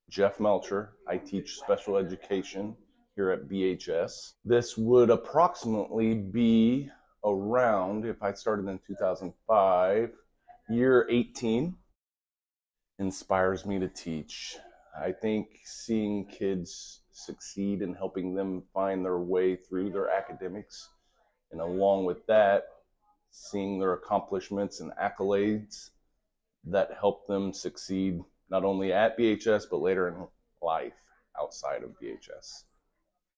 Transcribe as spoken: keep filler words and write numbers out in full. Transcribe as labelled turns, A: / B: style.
A: Jeff Melcher. I teach special education here at B H S. This would approximately be around, if I started in two thousand five, year eighteen. Inspires me to teach. I think seeing kids succeed and helping them find their way through their academics, and along with that, seeing their accomplishments and accolades that help them succeed not only at B H S, but later in life outside of B H S.